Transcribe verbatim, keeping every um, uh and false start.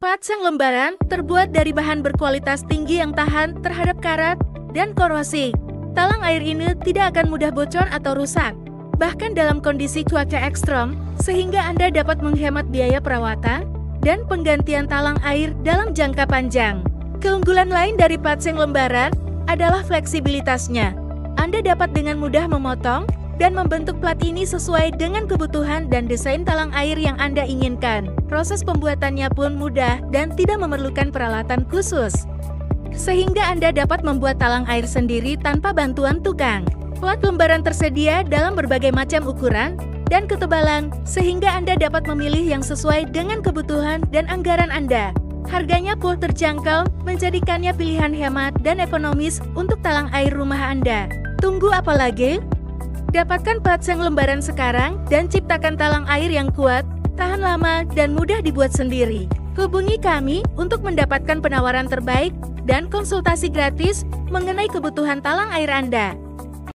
Patseng lembaran terbuat dari bahan berkualitas tinggi yang tahan terhadap karat dan korosi. Talang air ini tidak akan mudah bocor atau rusak, bahkan dalam kondisi cuaca ekstrem, sehingga Anda dapat menghemat biaya perawatan dan penggantian talang air dalam jangka panjang. Keunggulan lain dari patseng lembaran adalah fleksibilitasnya. Anda dapat dengan mudah memotong dan membentuk plat ini sesuai dengan kebutuhan dan desain talang air yang Anda inginkan. Proses pembuatannya pun mudah dan tidak memerlukan peralatan khusus, sehingga Anda dapat membuat talang air sendiri tanpa bantuan tukang. Plat lembaran tersedia dalam berbagai macam ukuran dan ketebalan, sehingga Anda dapat memilih yang sesuai dengan kebutuhan dan anggaran Anda. Harganya pun terjangkau, menjadikannya pilihan hemat dan ekonomis untuk talang air rumah Anda. Tunggu apa lagi? Dapatkan patseng lembaran sekarang dan ciptakan talang air yang kuat, tahan lama, dan mudah dibuat sendiri. Hubungi kami untuk mendapatkan penawaran terbaik dan konsultasi gratis mengenai kebutuhan talang air Anda.